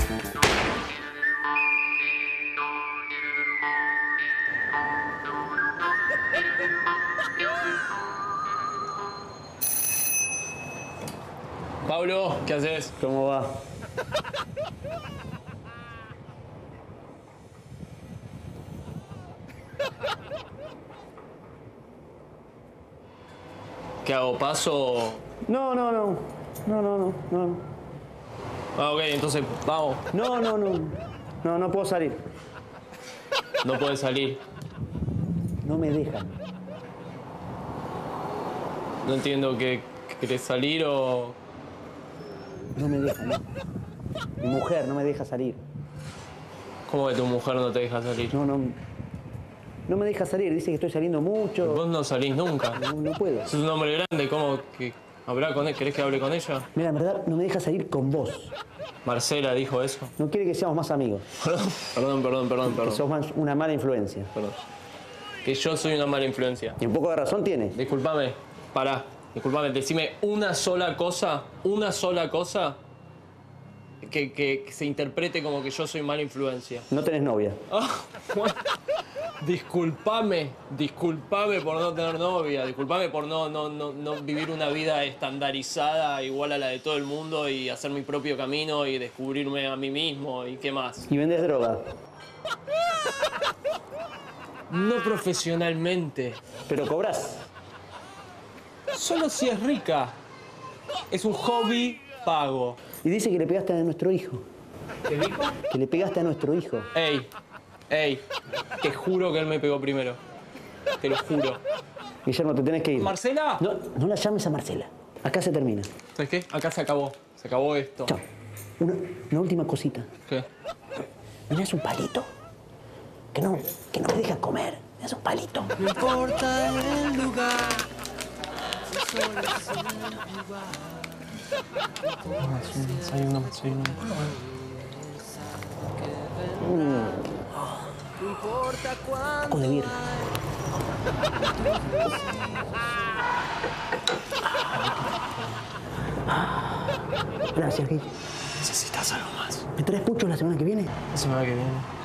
Pablo, ¿qué haces? ¿Cómo va? ¿Qué hago? ¿Paso? No. Ah, ok, entonces vamos. No puedo salir. No puedes salir. No me dejan. No entiendo que querés salir o... No me dejan. Mi mujer no me deja salir. ¿Cómo que tu mujer no te deja salir? No me deja salir. Dice que estoy saliendo mucho. Vos no salís nunca. No puedo. Sos un hombre grande, ¿cómo que hablar con él? ¿Querés que hable con ella? Mira, en verdad no me deja salir con vos. Marcela dijo eso. No quiere que seamos más amigos. Perdón. Que sos una mala influencia. Perdón. Que yo soy una mala influencia. Y un poco de razón tiene. Disculpame, pará. Disculpame, decime una sola cosa que se interprete como que yo soy mala influencia. No tenés novia. Ah, bueno. Disculpame por no tener novia, disculpame por no vivir una vida estandarizada igual a la de todo el mundo y hacer mi propio camino y descubrirme a mí mismo y qué más. Y vendés droga. No profesionalmente, Pero cobrás. solo si es rica. Es un hobby pago. Y dice que le pegaste a nuestro hijo. ¿Qué dijo? Que le pegaste a nuestro hijo. Ey, te juro que él me pegó primero. Te lo juro. Guillermo, te tenés que ir. ¿Marcela? No la llames a Marcela. Acá se termina. ¿Sabes qué? Acá se acabó. Se acabó esto. Chao. Una última cosita. ¿Qué? ¿Me das un palito? Que no me deja comer. ¿Me das un palito? No importa el lugar, si solo es un lugar. Desayuno. No importa cuánto. Poco de birra. Gracias, Guille. ¿Necesitas algo más? ¿Me traes pucho la semana que viene? La semana que viene.